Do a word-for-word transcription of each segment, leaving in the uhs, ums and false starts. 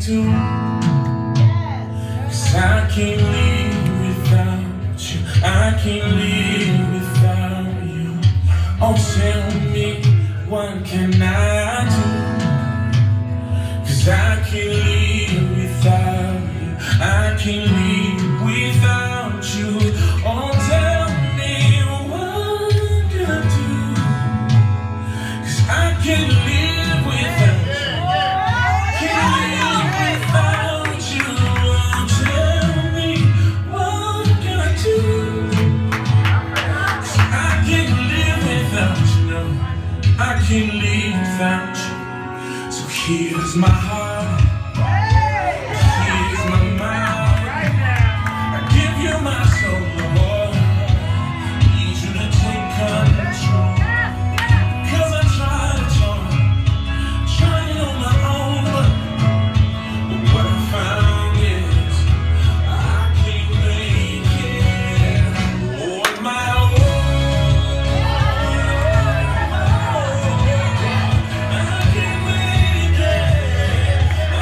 too. Cause I can't live without you. I can't live without you. Oh, tell me, what can I do? Cause I can't live without you. I can't live without you. Oh, tell me, what can I do? Cause I can't live without you. I can't live without you. So here's my heart, here's my mind. I give you my soul, Lord. Need you to take control. Cause I tried it all, trying on my own, but what I found is I can't make it on my own. I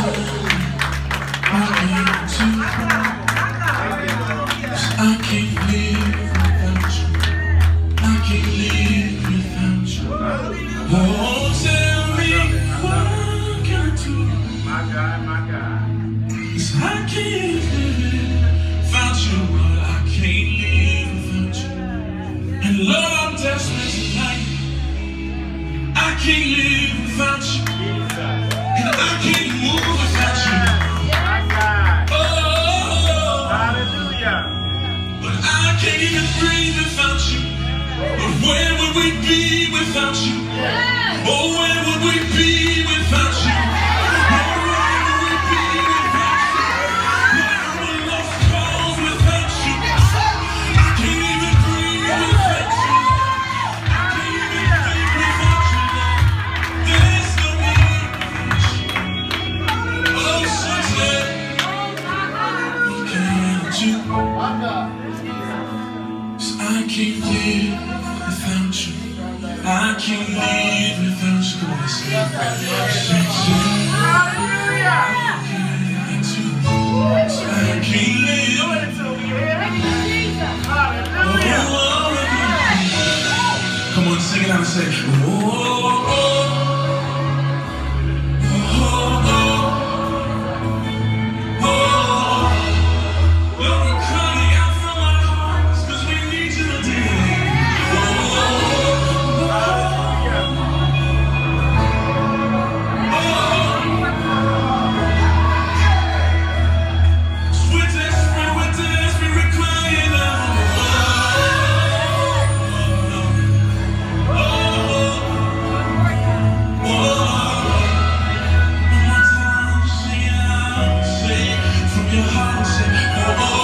I can't live without you. I can't live without you. Oh, tell me what can I do? My God, my God. 'Cause I can't live without you, but I can't live without you. And Lord, I'm desperate tonight. I can't live without you. And I can't move without you. My God. Oh, Hallelujah. but I can't even breathe without you. But where would we be without you? Oh, where would we be without you? Oh, where would we be without you? Lord, I'm a lost cause without you. I can't even breathe without you. I can't even think without you, Lord. There's no me without you. Oh, sunset, what can't you? 'Cause I can't live without you. I can't live without you. Come on, let's sing. Hallelujah. I can't live. Hallelujah. Come on, sing it out and say, oh, oh, oh, oh, oh, oh. Lord, we're crying out from our hearts 'cause we need you today. Your heart, say, oh, oh.